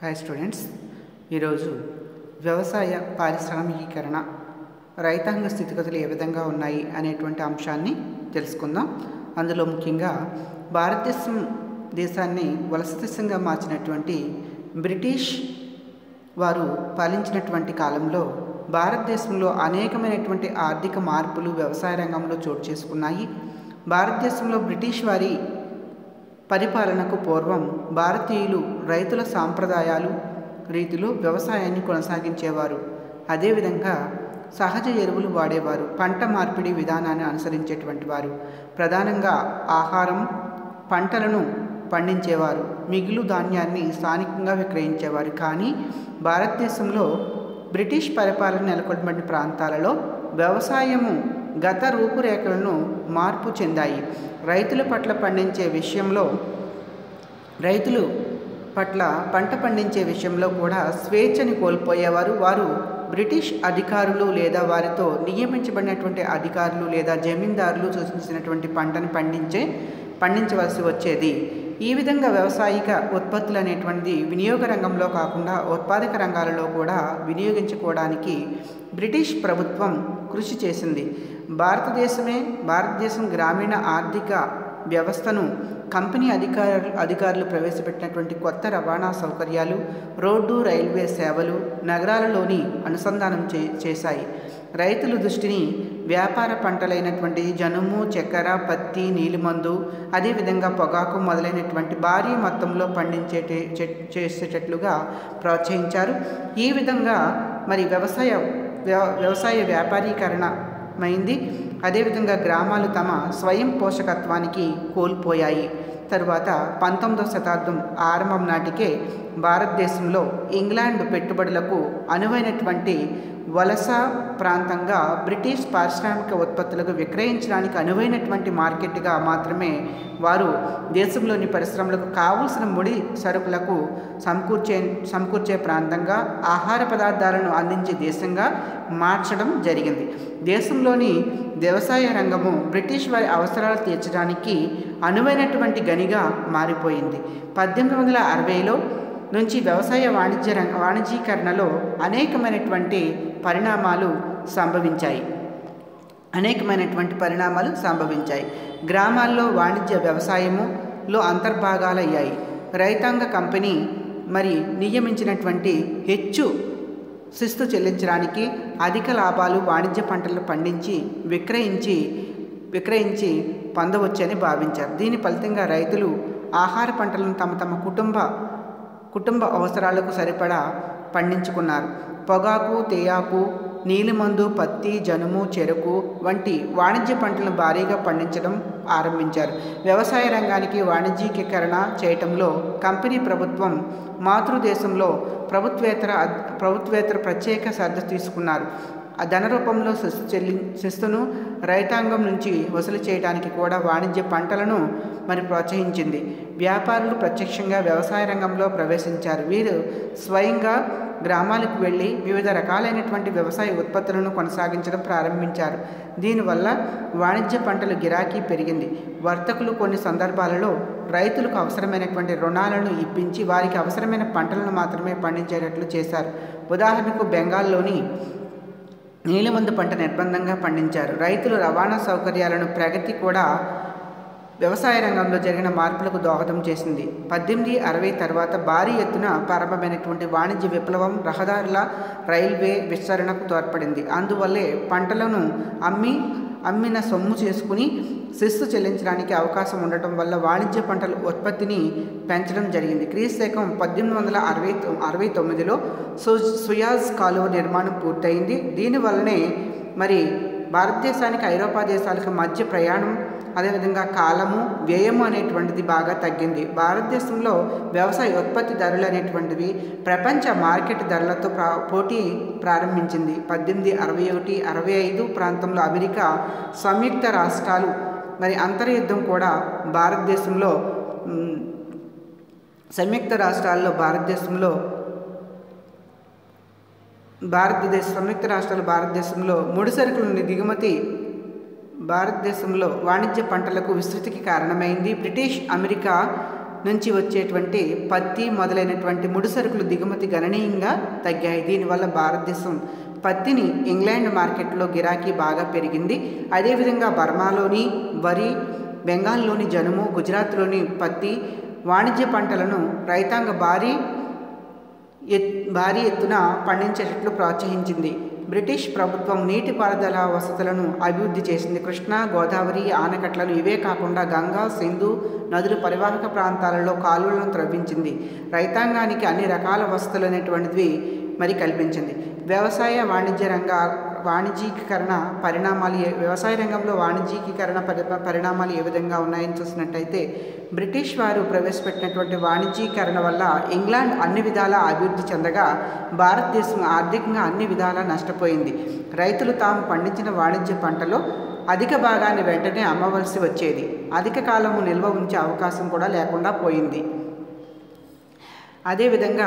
Hi students, ఈరోజు వ్యవసాయ పారిశ్రామికీకరణ రైతాంగ స్థితిగతులు ఏ విధంగా ఉన్నాయి అనేటువంటి అంశాన్ని తెలుసుకుందాం. అందులో ముఖ్యంగా భారతదేశాన్ని వలస దేశంగా మార్చినటువంటి బ్రిటిష్ వారు పాలించినటువంటి కాలంలో భారతదేశంలో అనేకమైనటువంటి ఆర్థిక మార్పులు వ్యవసాయ రంగంలో చోటు చేసుకున్నాయి. భారతదేశంలో బ్రిటిష్ వారి పరిపాలనకు పూర్వం భారతీయులు రైతుల సాంప్రదాయాలు రీతిలో వ్యవసాయాన్ని కొనసాగించేవారు. అదేవిధంగా సహజ ఎరువులు వాడేవారు, పంట మార్పిడి విధానాన్ని అనుసరించేటువంటి వారు. ప్రధానంగా ఆహారం పంటలను పండించేవారు, మిగులు ధాన్యాన్ని స్థానికంగా విక్రయించేవారు. కానీ భారతదేశంలో బ్రిటిష్ పరిపాలన నెలకొల్పబడిన ప్రాంతాలలో వ్యవసాయము గత రూపురేఖలను మార్పు చెందాయి. రైతుల పట్ల పంట పండించే విషయంలో కూడా స్వేచ్ఛని కోల్పోయేవారు. వారు బ్రిటిష్ అధికారులు లేదా వారితో నియమించబడినటువంటి అధికారులు లేదా జమీందారులు సూచించినటువంటి పంటను పండించవలసి వచ్చేది. ఈ విధంగా వ్యవసాయిక ఉత్పత్తులు అనేటువంటిది వినియోగ రంగంలో కాకుండా ఉత్పాదక రంగాలలో కూడా వినియోగించుకోవడానికి బ్రిటిష్ ప్రభుత్వం కృషి చేసింది. భారతదేశం గ్రామీణ ఆర్థిక వ్యవస్థను కంపెనీ అధికారులు ప్రవేశపెట్టినటువంటి కొత్త రవాణా సౌకర్యాలు, రోడ్డు రైల్వే సేవలు నగరాలలోని అనుసంధానం చేశాయి. రైతుల దృష్టిని వ్యాపార పంటలైనటువంటి జనుము, చక్కెర, పత్తి, నీలిమందు, అదేవిధంగా పొగాకు మొదలైనటువంటి భారీ మొత్తంలో చేసేటట్లుగా ప్రోత్సహించారు. ఈ విధంగా మరి వ్యవసాయ వ్యాపారీకరణమైంది. అదేవిధంగా గ్రామాలు తమ స్వయం పోషకత్వానికి కోల్పోయాయి. తరువాత 19వ శతాబ్దం ఆరంభం నాటికే భారతదేశంలో ఇంగ్లాండ్ పెట్టుబడులకు అనువైనటువంటి వలస ప్రాంతంగా బ్రిటిష్ పారిశ్రామిక ఉత్పత్తులకు విక్రయించడానికి అనువైనటువంటి మార్కెట్గా మాత్రమే వారు దేశంలోని పరిశ్రమలకు కావలసిన ముడి సరుకులకు సమకూర్చే ప్రాంతంగా, ఆహార పదార్థాలను అందించే దేశంగా మార్చడం జరిగింది. దేశంలోని వ్యవసాయ రంగము బ్రిటిష్ వారి అవసరాలు తీర్చడానికి అనువైనటువంటి గనిగా మారిపోయింది. 1860లో నుంచి వ్యవసాయ వాణిజ్యీకరణలో అనేకమైనటువంటి పరిణామాలు సంభవించాయి. గ్రామాల్లో వాణిజ్య వ్యవసాయములో అంతర్భాగాలయ్యాయి. రైతాంగ కంపెనీ మరి నియమించినటువంటి హెచ్చు శిస్తు చెల్లించడానికి అధిక లాభాలు వాణిజ్య పంటలు పండించి విక్రయించి పొందవచ్చని భావించారు. దీని ఫలితంగా రైతులు ఆహార పంటలను తమ కుటుంబ అవసరాలకు సరిపడా పండించుకున్నారు. పొగాకు, తేయాకు, నీలిమందు, పత్తి, జనుము, చెరకు వంటి వాణిజ్య పంటలను భారీగా పండించడం ఆరంభించారు. వ్యవసాయ రంగానికి వాణిజ్యీకరణ చేయటంలో కంపెనీ ప్రభుత్వం మాతృదేశంలో ప్రభుత్వేతర ప్రత్యేక శ్రద్ధ తీసుకున్నారు. ధన రూపంలో శిస్తును రైతాంగం నుంచి వసూలు చేయడానికి కూడా వాణిజ్య పంటలను మరి ప్రోత్సహించింది. వ్యాపారులు ప్రత్యక్షంగా వ్యవసాయ రంగంలో ప్రవేశించారు. వీరు స్వయంగా గ్రామాలకు వెళ్ళి వివిధ రకాలైనటువంటి వ్యవసాయ ఉత్పత్తులను కొనసాగించడం ప్రారంభించారు. దీనివల్ల వాణిజ్య పంటల గిరాకీ పెరిగింది. వర్తకులు కొన్ని సందర్భాలలో రైతులకు అవసరమైనటువంటి రుణాలను ఇప్పించి వారికి అవసరమైన పంటలను మాత్రమే పండించేటట్లు చేశారు. ఉదాహరణకు బెంగాల్లోని నీలిమందు పంట నిర్బంధంగా పండించారు. రైతులు రవాణా సౌకర్యాలను ప్రగతి కూడా వ్యవసాయ రంగంలో జరిగిన మార్పులకు దోహదం చేసింది. 1860 తర్వాత భారీ ఎత్తున ప్రారంభమైనటువంటి వాణిజ్య విప్లవం రహదారుల, రైల్వే విస్తరణకు తోడ్పడింది. అందువల్లే పంటలను అమ్మిన సొమ్ము చేసుకుని శిస్తు చెల్లించడానికి అవకాశం ఉండటం వల్ల వాణిజ్య పంటల ఉత్పత్తిని పెంచడం జరిగింది. క్రీస్తు 1869లో సుయాజ్ కాలువ నిర్మాణం పూర్తయింది. దీనివల్లనే మరి భారతదేశానికి ఐరోపా దేశాలకు మధ్య ప్రయాణం, అదేవిధంగా కాలము, వ్యయము అనేటువంటిది బాగా తగ్గింది. భారతదేశంలో వ్యవసాయ ఉత్పత్తి ధరలు అనేటువంటివి ప్రపంచ మార్కెట్ ధరలతో పోటీ ప్రారంభించింది. 1861-65 ప్రాంతంలో అమెరికా సంయుక్త రాష్ట్రాలు మరి అంతర్యుద్ధం కూడా భారతదేశంలో ముడి సరుకుల దిగుమతి భారతదేశంలో వాణిజ్య పంటలకు విస్తృతికి కారణమైంది. బ్రిటిష్ అమెరికా నుంచి వచ్చేటువంటి పత్తి మొదలైనటువంటి ముడిసరుకులు దిగుమతి గణనీయంగా తగ్గాయి. దీనివల్ల భారతదేశం పత్తిని ఇంగ్లాండ్ మార్కెట్లో గిరాకీ బాగా పెరిగింది. అదేవిధంగా బర్మాలోని వరి, బెంగాల్లోని జనుము, గుజరాత్లోని పత్తి వాణిజ్య పంటలను రైతాంగ భారీ ఎత్తున పండించేటట్లు ప్రోత్సహించింది. బ్రిటిష్ ప్రభుత్వం నీటిపారుదల వసతులను అభివృద్ధి చేసింది. కృష్ణా, గోదావరి ఆనకట్టలను, ఇవే కాకుండా గంగా, సింధు నదుల పరివాహక ప్రాంతాలలో కాలువలను త్రవ్వించింది. రైతాంగానికి అన్ని రకాల వసతులు అనేటువంటివి మరి కల్పించింది. వ్యవసాయ వాణిజ్యీకరణ పరిణామాలు వ్యవసాయ రంగంలో వాణిజ్యీకరణ పరిణామాలు ఏ విధంగా ఉన్నాయని చూసినట్టయితే, బ్రిటిష్ వారు ప్రవేశపెట్టినటువంటి వాణిజ్యీకరణ వల్ల ఇంగ్లాండ్ అన్ని విధాలా అభివృద్ధి చెందగా భారతదేశం ఆర్థికంగా అన్ని విధాలా నష్టపోయింది. రైతులు తాము పండించిన వాణిజ్య పంటలో అధిక భాగాన్ని వెంటనే అమ్మవలసి వచ్చేది. అధిక కాలము నిల్వ ఉంచే అవకాశం కూడా లేకుండా పోయింది. అదేవిధంగా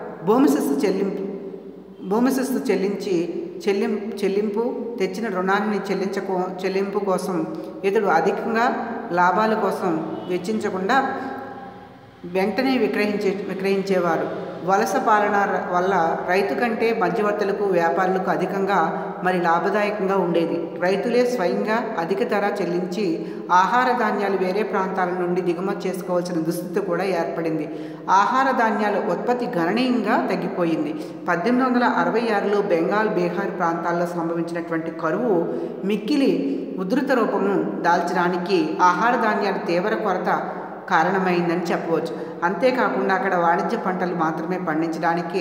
భూమి శిస్తు చెల్లింపు తెచ్చిన రుణాన్ని చెల్లింపు కోసం ఇతడు అధికంగా లాభాల కోసం వెచ్చించకుండా వెంటనే విక్రయించేవారు. వలస పాలన వల్ల రైతు కంటే మధ్యవర్తులకు, వ్యాపారులకు అధికంగా మరి లాభదాయకంగా ఉండేది. రైతులే స్వయంగా అధిక ధర చెల్లించి ఆహార ధాన్యాలు వేరే ప్రాంతాల నుండి దిగుమతి చేసుకోవాల్సిన దుస్థితి కూడా ఏర్పడింది. ఆహార ధాన్యాల ఉత్పత్తి గణనీయంగా తగ్గిపోయింది. 1866లో బెంగాల్, బీహార్ ప్రాంతాల్లో సంభవించినటువంటి కరువు మిక్కిలి ఉధృత రూపము దాల్చడానికి ఆహార ధాన్యాల తీవ్ర కొరత కారణమైందని చెప్పవచ్చు. అంతేకాకుండా అక్కడ వాణిజ్య పంటలు మాత్రమే పండించడానికి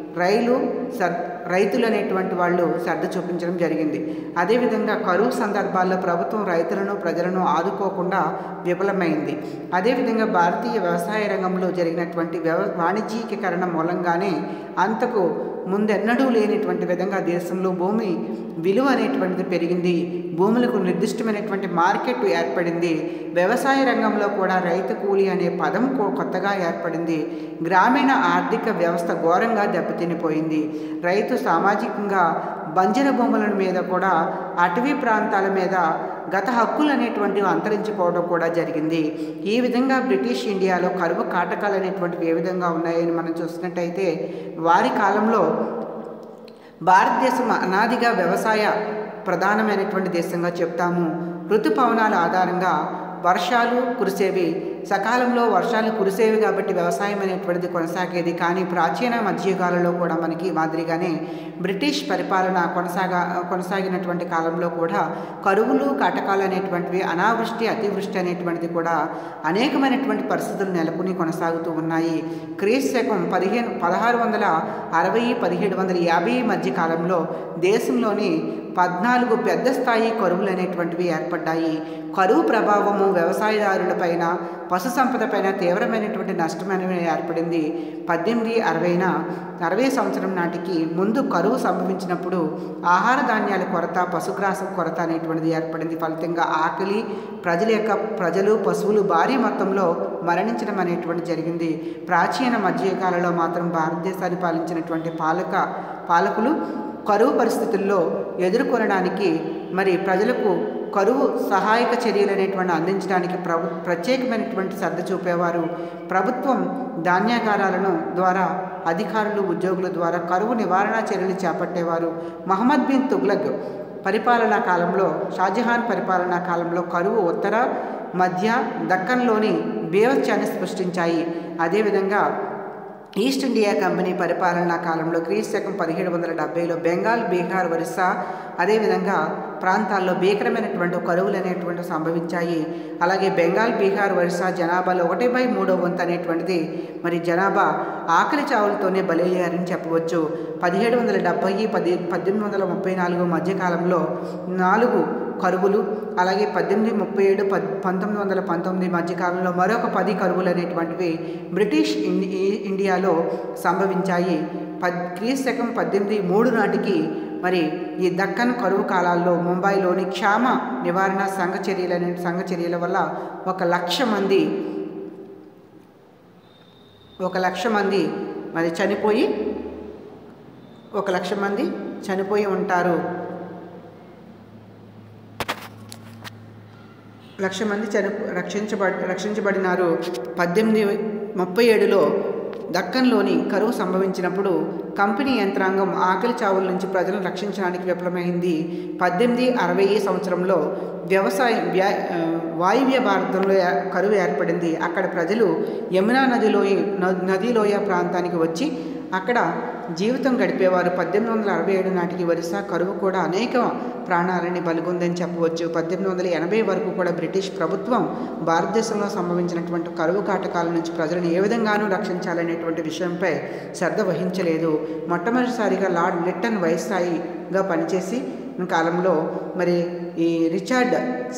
రైతులు అనేటువంటి వాళ్ళు శ్రద్ధ చూపించడం జరిగింది. అదేవిధంగా కరువు సందర్భాల్లో ప్రభుత్వం రైతులను, ప్రజలను ఆదుకోకుండా విఫలమైంది. అదేవిధంగా భారతీయ వ్యవసాయ రంగంలో జరిగినటువంటి వాణిజ్యీకరణ మూలంగానే అంతకు ముందెన్నడూ లేనిటువంటి విధంగా దేశంలో భూమి విలువ అనేటువంటిది పెరిగింది. భూములకు నిర్దిష్టమైనటువంటి మార్కెట్ ఏర్పడింది. వ్యవసాయ రంగంలో కూడా రైతు కూలి అనే పదం కొత్తగా ఏర్పడింది. గ్రామీణ ఆర్థిక వ్యవస్థ ఘోరంగా దెబ్బతినిపోయింది. రైతు సామాజికంగా బంజర భూముల మీద కూడా, అటవీ ప్రాంతాల మీద గత హక్కులు అనేటువంటివి అంతరించిపోవడం కూడా జరిగింది. ఈ విధంగా బ్రిటిష్ ఇండియాలో కరువు కాటకాలు అనేటువంటివి ఏ విధంగా ఉన్నాయని మనం చూసినట్టయితే, వారి కాలంలో భారతదేశం అనాదిగా వ్యవసాయ ప్రధానమైనటువంటి దేశంగా చెప్తాము. ఋతుపవనాల ఆధారంగా వర్షాలు కురిసేవి, సకాలంలో వర్షాలు కురిసేవి కాబట్టి వ్యవసాయం అనేటువంటిది కొనసాగేది. కానీ ప్రాచీన మధ్యయుగాలలో కూడా మనకి మాదిరిగానే బ్రిటిష్ పరిపాలన కొనసాగినటువంటి కాలంలో కూడా కరువులు, కాటకాలు అనేటువంటివి, అనావృష్టి, అతివృష్టి అనేటువంటిది కూడా అనేకమైనటువంటి పరిస్థితులు నెలకొని కొనసాగుతూ ఉన్నాయి. క్రీస్తు శకం 1660-1750 మధ్య కాలంలో దేశంలోని 14 పెద్ద స్థాయి కరువులు అనేటువంటివి ఏర్పడ్డాయి. కరువు ప్రభావము వ్యవసాయదారులపైన, పశు సంపదపైన తీవ్రమైనటువంటి నష్టం అనేది ఏర్పడింది. 1860 సంవత్సరం నాటికి ముందు కరువు సంభవించినప్పుడు ఆహార ధాన్యాల కొరత, పశుగ్రాసం కొరత అనేటువంటిది ఏర్పడింది. ఫలితంగా ఆకలి, ప్రజలు, పశువులు భారీ మొత్తంలో మరణించడం అనేటువంటి జరిగింది. ప్రాచీన మధ్యయుగాలలో మాత్రం భారతదేశాన్ని పాలించినటువంటి పాలకులు కరువు పరిస్థితుల్లో ఎదుర్కొనడానికి మరి ప్రజలకు కరువు సహాయక చర్యలు అనేటువంటి అందించడానికి ప్రత్యేకమైనటువంటి శ్రద్ధ చూపేవారు. ప్రభుత్వం ధాన్యాగారాలను ద్వారా అధికారులు, ఉద్యోగుల ద్వారా కరువు నివారణ చర్యలు చేపట్టేవారు. మహమ్మద్ బిన్ తుగ్లక్ పరిపాలనా కాలంలో, షాజహాన్ పరిపాలనా కాలంలో కరువు ఉత్తర, మధ్య దక్కన్లోని బీభత్సాన్ని సృష్టించాయి. అదేవిధంగా ఈస్ట్ ఇండియా కంపెనీ పరిపాలనా కాలంలో క్రీస్తు శకం 1770లో బెంగాల్, బీహార్, ఒరిస్సా అదేవిధంగా ప్రాంతాల్లో భీకరమైనటువంటి కరువులు అనేటువంటివి సంభవించాయి. అలాగే బెంగాల్, బీహార్, ఒరిస్సా జనాభాలో 1/3 వంతు అనేటువంటిది మరి జనాభా ఆకలి చావులతోనే బలయ్యారని చెప్పవచ్చు. 1770-1834 మధ్యకాలంలో 4 కరువులు, అలాగే 1837, 1919 మధ్యకాలంలో మరొక 10 కరువులు అనేటువంటివి బ్రిటిష్ ఇండియాలో సంభవించాయి. క్రీస్తు శకం 1803 నాటికి మరి ఈ దక్కన్ కరువు కాలాల్లో ముంబైలోని క్షామ నివారణ సంఘ చర్యల వల్ల 1,00,000 మంది మరి చనిపోయి 1,00,000 మంది చనిపోయి ఉంటారు. లక్ష మంది రక్షించబడినారు. 1837లో దక్కన్లోని కరువు సంభవించినప్పుడు కంపెనీ యంత్రాంగం ఆకలి చావుల నుంచి ప్రజలను రక్షించడానికి విఫలమైంది. 1860 సంవత్సరంలో వాయువ్య భారతంలో కరువు ఏర్పడింది. అక్కడ ప్రజలు యమునా నదిలోయ ప్రాంతానికి వచ్చి అక్కడ జీవితం గడిపేవారు. 1867 నాటికి వరుస కరువు కూడా అనేక ప్రాణాలని బలిగొందని చెప్పవచ్చు. 1880 వరకు కూడా బ్రిటిష్ ప్రభుత్వం భారతదేశంలో సంభవించినటువంటి కరువు కాటకాల నుంచి ప్రజలను ఏ విధంగానూ రక్షించాలనేటువంటి విషయంపై శ్రద్ధ వహించలేదు. మొట్టమొదటిసారిగా లార్డ్ లిట్టన్ వైస్రాయిగా పనిచేసి కాలంలో మరి ఈ రిచర్డ్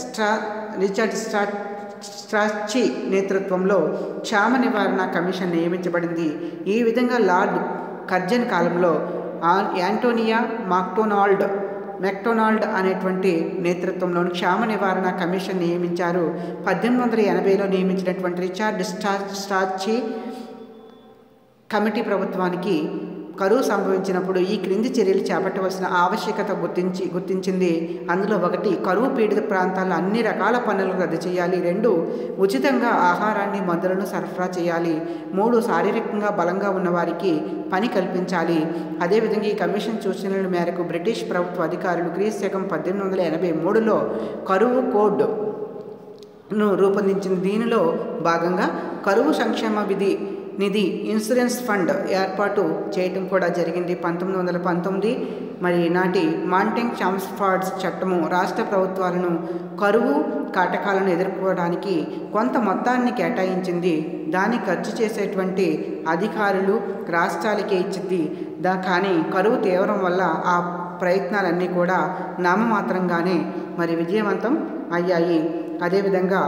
స్ట్రాచి నేతృత్వంలో క్షామ నివారణ కమిషన్ నియమించబడింది. ఈ విధంగా లార్డ్ కర్జన్ కాలంలో యాంటోనియా మెక్డొనాల్డ్ అనేటువంటి నేతృత్వంలోని క్షామ నివారణ కమిషన్ నియమించారు. 1880లో నియమించినటువంటి రిచర్డ్ స్ట్రాచి కమిటీ ప్రభుత్వానికి కరువు సంభవించినప్పుడు ఈ క్రింది చర్యలు చేపట్టవలసిన ఆవశ్యకత గుర్తించింది. అందులో 1, కరువు పీడిత ప్రాంతాల్లో అన్ని రకాల పన్నులు రద్దు చేయాలి. 2, ఉచితంగా ఆహారాన్ని మందులను సరఫరా చేయాలి. 3, శారీరకంగా బలంగా ఉన్నవారికి పని కల్పించాలి. అదేవిధంగా ఈ కమిషన్ సూచనల మేరకు బ్రిటిష్ ప్రభుత్వ అధికారులు క్రీస్తు 1883లో కరువు కోడ్ను రూపొందించింది. దీనిలో భాగంగా కరువు సంక్షేమ నిధి ఇన్సూరెన్స్ ఫండ్ ఏర్పాటు చేయటం కూడా జరిగింది. 1919 మరి నాటి మాంటింగ్ చామ్స్ఫర్డ్ చట్టము రాష్ట్ర ప్రభుత్వాలను కరువు కాటకాలను ఎదుర్కోవడానికి కొంత మొత్తాన్ని కేటాయించింది. దాన్ని ఖర్చు చేసేటువంటి అధికారులు రాష్ట్రాలకే ఇచ్చింది. కానీ కరువు తీవ్రం వల్ల ఆ ప్రయత్నాలన్నీ కూడా నామమాత్రంగానే మరి విజయవంతం అయ్యాయి. అదేవిధంగా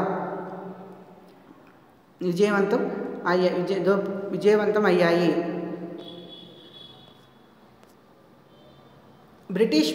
విజయవంతం అయ్యాయి. బ్రిటిష్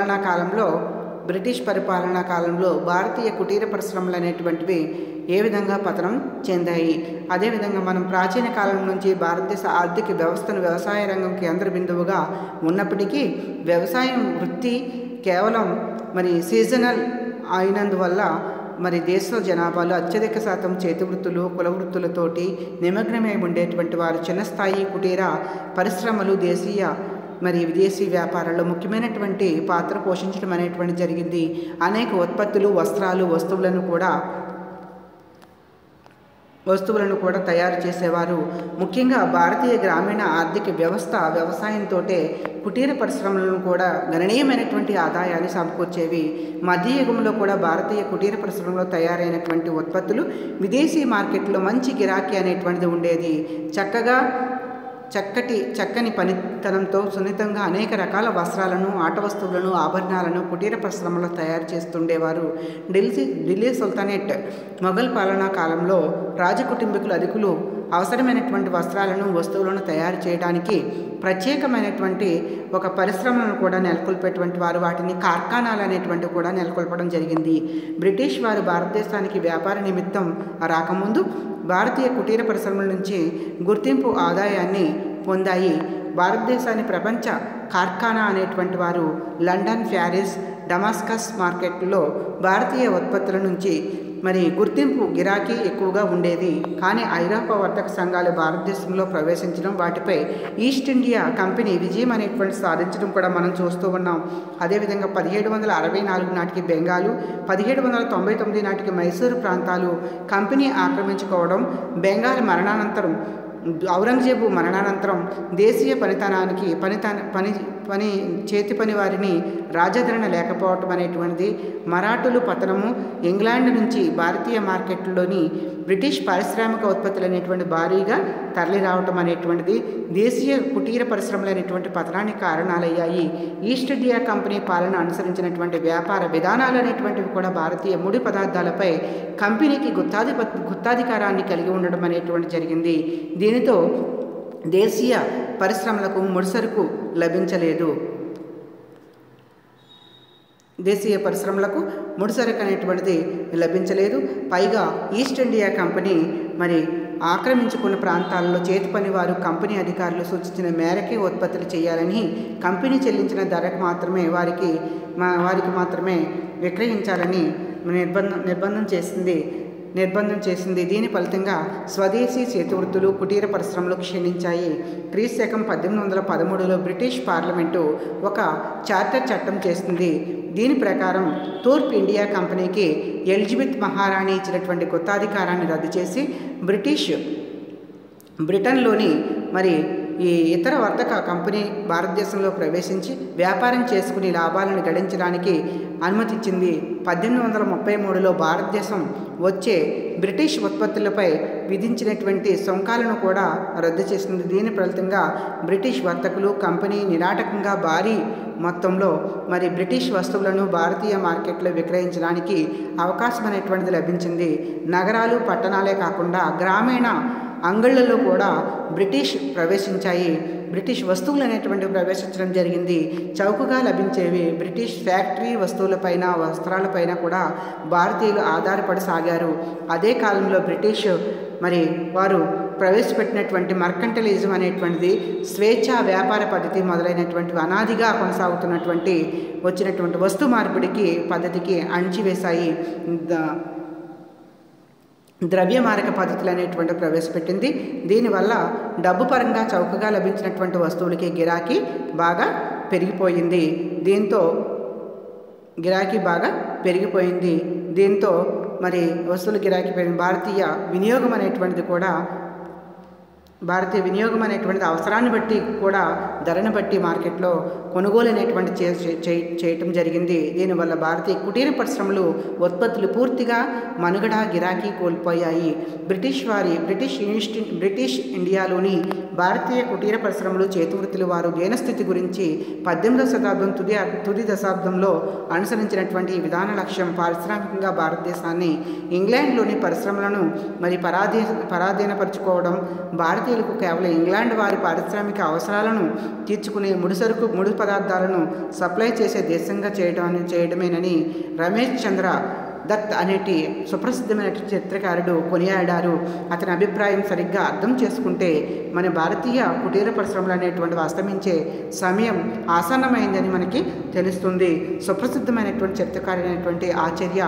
పరిపాలనా కాలంలో భారతీయ కుటీర పరిశ్రమలు అనేటువంటివి ఏ విధంగా పతనం చెందాయి. అదేవిధంగా మనం ప్రాచీన కాలం నుంచి భారతదేశ ఆర్థిక వ్యవస్థను వ్యవసాయ రంగం కేంద్ర బిందువుగా ఉన్నప్పటికీ వ్యవసాయం వృత్తి కేవలం మరి సీజనల్ అయినందువల్ల మరి దేశ జనాభాలో అత్యధిక శాతం చేతి వృత్తులు కుల వృత్తులతోటి నిమగ్నమై ఉండేటువంటి వారు చిన్న స్థాయి కుటీర పరిశ్రమలు దేశీయ మరి విదేశీ వ్యాపారాల్లో ముఖ్యమైనటువంటి పాత్ర పోషించడం అనేటువంటి జరిగింది. అనేక ఉత్పత్తులు వస్త్రాలు వస్తువులను కూడా తయారు చేసేవారు. ముఖ్యంగా భారతీయ గ్రామీణ ఆర్థిక వ్యవస్థ వ్యవసాయంతో కుటీర పరిశ్రమలను కూడా గణనీయమైనటువంటి ఆదాయాన్ని సమకూర్చేవి. మధ్యయుగంలో కూడా భారతీయ కుటీర పరిశ్రమలో తయారైనటువంటి ఉత్పత్తులు విదేశీ మార్కెట్లో మంచి గిరాకీ అనేటువంటిది ఉండేది. చక్కని పనితనంతో సున్నితంగా అనేక రకాల వస్త్రాలను ఆట వస్తువులను ఆభరణాలను కుటీర పరిశ్రమలో తయారు చేస్తుండేవారు. ఢిల్లీ సుల్తానేట్ మొఘల్ పాలనా కాలంలో రాజకుటుంబీకులు అధికులు అవసరమైనటువంటి వస్తువులను తయారు చేయడానికి ప్రత్యేకమైనటువంటి ఒక పరిశ్రమలను కూడా నెలకొల్పేటువంటి వారు వాటిని కార్ఖానాలు అనేటువంటి కూడా నెలకొల్పడం జరిగింది. బ్రిటిష్ వారు భారతదేశానికి వ్యాపార నిమిత్తం రాకముందు భారతీయ కుటీర పరిశ్రమల నుంచి గుర్తింపు ఆదాయాన్ని పొందాయి. భారతదేశాన్ని ప్రపంచ కార్ఖానా అనేటువంటి వారు లండన్, ప్యారిస్, డమాస్కస్ మార్కెట్లో భారతీయ ఉత్పత్తుల నుంచి మరి గుర్తింపు గిరాకీ ఎక్కువగా ఉండేది. కానీ ఐరోపా వర్తక సంఘాలు భారతదేశంలో ప్రవేశించడం వాటిపై ఈస్ట్ ఇండియా కంపెనీ విజయం అనేటువంటి సాధించడం కూడా మనం చూస్తూ ఉన్నాం. అదేవిధంగా 1764 నాటికి బెంగాలు, 1799 నాటికి మైసూరు ప్రాంతాలు కంపెనీ ఆక్రమించుకోవడం, బెంగాల్ మరణానంతరం ఔరంగజేబు మరణానంతరం దేశీయ చేతి పని వారిని రాజధారణ లేకపోవటం అనేటువంటిది, మరాఠులు పతనము, ఇంగ్లాండ్ నుంచి భారతీయ మార్కెట్లోని బ్రిటిష్ పారిశ్రామిక ఉత్పత్తులు అనేటువంటి భారీగా తరలి రావటం అనేటువంటిది దేశీయ కుటీర పరిశ్రమలు అనేటువంటి పతనానికి కారణాలయ్యాయి. ఈస్ట్ ఇండియా కంపెనీ పాలన అనుసరించినటువంటి వ్యాపార విధానాలు అనేటువంటివి కూడా భారతీయ ముడి పదార్థాలపై కంపెనీకి గుత్తాధికారాన్ని కలిగి ఉండడం అనేటువంటి జరిగింది. దీనితో దేశీయ పరిశ్రమలకు ముడిసరుకు లభించలేదు. పైగా ఈస్ట్ ఇండియా కంపెనీ మరి ఆక్రమించుకున్న ప్రాంతాలలో చేతి పని వారు కంపెనీ అధికారులు సూచించిన మేరకే ఉత్పత్తులు చేయాలని, కంపెనీ చెల్లించిన ధరకు మాత్రమే వారికి మాత్రమే విక్రయించాలని నిర్బంధం చేసింది. దీని ఫలితంగా స్వదేశీ చేతివృత్తులు, కుటీర పరిశ్రమలు క్షీణించాయి. క్రీస్తు 1813లో బ్రిటిష్ పార్లమెంటు ఒక చార్టర్ చట్టం చేస్తుంది. దీని ప్రకారం తూర్పు ఇండియా కంపెనీకి ఎలిజబెత్ మహారాణి ఇచ్చినటువంటి కొత్తాధికారాన్ని రద్దు చేసి బ్రిటన్లోని ఈ ఇతర వర్తక కంపెనీ భారతదేశంలో ప్రవేశించి వ్యాపారం చేసుకుని లాభాలను గడించడానికి అనుమతించింది. 1833లో భారతదేశం వచ్చే బ్రిటిష్ ఉత్పత్తులపై విధించినటువంటి సుంకాలను కూడా రద్దు చేసింది. దీని ఫలితంగా బ్రిటిష్ వర్తకులు కంపెనీ నిరాటకంగా భారీ మొత్తంలో బ్రిటిష్ వస్తువులను భారతీయ మార్కెట్లో విక్రయించడానికి అవకాశం అనేటువంటిది లభించింది. నగరాలు, పట్టణాలే కాకుండా గ్రామీణ అంగళ్ళలో కూడా బ్రిటిష్ ప్రవేశించాయి. బ్రిటిష్ వస్తువులు అనేటువంటివి ప్రవేశించడం జరిగింది. చౌకగా లభించేవి బ్రిటిష్ ఫ్యాక్టరీ వస్తువులపైన, వస్త్రాలపైన కూడా భారతీయులు ఆధారపడి సాగారు. అదే కాలంలో బ్రిటిష్ వారు ప్రవేశపెట్టినటువంటి మర్కంటలిజం అనేటువంటిది, స్వేచ్ఛా వ్యాపార పద్ధతి మొదలైనటువంటి అనాదిగా వచ్చినటువంటి వస్తు మార్పిడికి పద్ధతికి అణిచివేశాయి. ద్రవ్యమారక పద్ధతులు అనేటువంటి ప్రవేశపెట్టింది. దీనివల్ల డబ్బు పరంగా చౌకగా లభించినటువంటి వస్తువులకి గిరాకీ బాగా పెరిగిపోయింది. దీంతో వస్తువుల గిరాకీ పెరిగింది. భారతీయ వినియోగం అనేటువంటిది అవసరాన్ని బట్టి కూడా ధరను బట్టి మార్కెట్లో కొనుగోలు అనేటువంటి చేయటం జరిగింది. దీనివల్ల భారతీయ కుటీర పరిశ్రమలు ఉత్పత్తులు పూర్తిగా మనుగడ, గిరాకీ కోల్పోయాయి. బ్రిటిష్ ఇండియాలోని భారతీయ కుటీర పరిశ్రమలు, చేతివృత్తులు వారు దీనస్థితి గురించి 18వ శతాబ్దం తుది దశాబ్దంలో అనుసరించినటువంటి విధాన లక్ష్యం పారిశ్రామికంగా భారతదేశాన్ని, ఇంగ్లాండ్లోని పరిశ్రమలను పరాధీనపరుచుకోవడం, భారతీయులకు కేవలం ఇంగ్లాండ్ వారి పారిశ్రామిక అవసరాలను తీర్చుకునే ముడి పదార్థాలను సప్లై చేసే దేశంగా చేయడమేనని రమేష్ చంద్ర దత్ అనేటి సుప్రసిద్ధమైన చిత్రకారుడు కొనియాడారు. అతని అభిప్రాయం సరిగ్గా అర్థం చేసుకుంటే మన భారతీయ కుటీర పరిశ్రమలు అనేటువంటివి అస్తమించే సమయం ఆసన్నమైందని మనకి తెలుస్తుంది. సుప్రసిద్ధమైనటువంటి చిత్రకారుడైనటువంటి ఆచార్య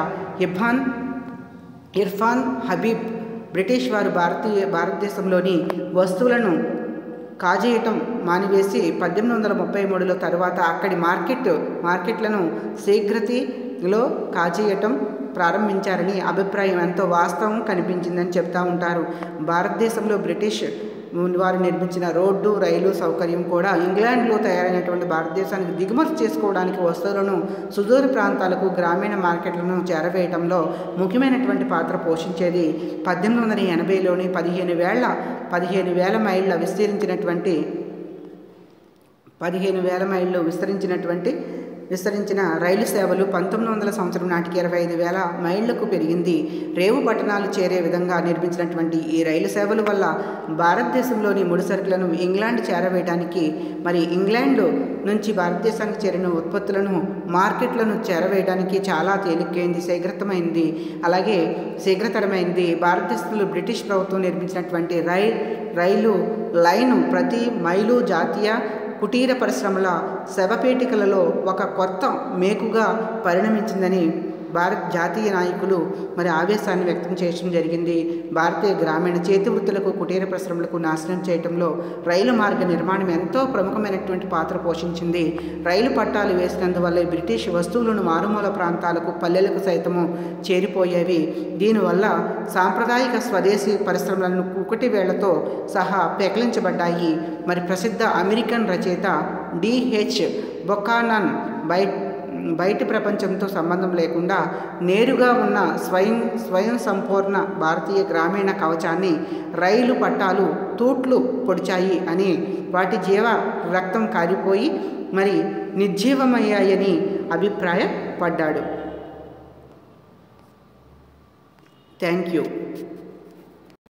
ఇర్ఫాన్ హబీబ్ బ్రిటిష్ వారు భారతదేశంలోని వస్తువులను కాజేయటం మానివేసి 1833లో తరువాత అక్కడి మార్కెట్లను శీఘ్రతలో కాజేయటం ప్రారంభించారని అభిప్రాయం ఎంతో వాస్తవం కనిపించిందని చెప్తూ ఉంటారు. భారతదేశంలో బ్రిటిష్ వారు నిర్మించిన రోడ్డు, రైలు సౌకర్యం కూడా ఇంగ్లాండ్లో తయారైనటువంటి భారతదేశానికి దిగుమతి చేసుకోవడానికి వస్తువులను సుదూర ప్రాంతాలకు, గ్రామీణ మార్కెట్లను చేరవేయటంలో ముఖ్యమైనటువంటి పాత్ర పోషించేది. 1880లోని 15,000 మైళ్ళ విస్తరించిన రైలు సేవలు 1900 సంవత్సరం నాటికి 25,000 మైళ్ళకు పెరిగింది. రేవు పట్టణాలు చేరే విధంగా నిర్మించినటువంటి ఈ రైలు సేవల వల్ల భారతదేశంలోని ముడి సరుకులను ఇంగ్లాండ్ చేరవేయడానికి, ఇంగ్లాండ్ నుంచి భారతదేశానికి చేరిన ఉత్పత్తులను మార్కెట్లను చేరవేయడానికి చాలా తేలికైంది, శీఘ్రతరమైంది. భారతదేశంలో బ్రిటిష్ ప్రభుత్వం నిర్మించినటువంటి రైలు లైను ప్రతి మైలు జాతీయ కుటీర పరిశ్రమల శవపేటికలలో ఒక కొత్త మేకుగా పరిణమించిందని భారత జాతీయ నాయకులు ఆవేశాన్ని వ్యక్తం చేయడం జరిగింది. భారతీయ గ్రామీణ చేతి వృత్తులకు, కుటీర పరిశ్రమలకు నాశనం చేయడంలో రైలు మార్గ నిర్మాణం ఎంతో ప్రముఖమైనటువంటి పాత్ర పోషించింది. రైలు పట్టాలు వేసినందువల్ల బ్రిటిష్ వస్తువులను మారుమూల ప్రాంతాలకు, పల్లెలకు సైతము చేరిపోయేవి. దీనివల్ల సాంప్రదాయిక స్వదేశీ పరిశ్రమలను కుకటి వేళ్లతో సహా పెకిలించబడ్డాయి. ప్రసిద్ధ అమెరికన్ రచయిత D.H. బొకానన్ బయటి ప్రపంచంతో సంబంధం లేకుండా నేరుగా ఉన్న స్వయం సంపూర్ణ భారతీయ గ్రామీణ కవచాన్ని రైలు పట్టాలు తూట్లు పొడిచాయి అని, వాటి జీవ రక్తం కారిపోయి నిర్జీవమయ్యాయని అభిప్రాయపడ్డాడు. Thank you.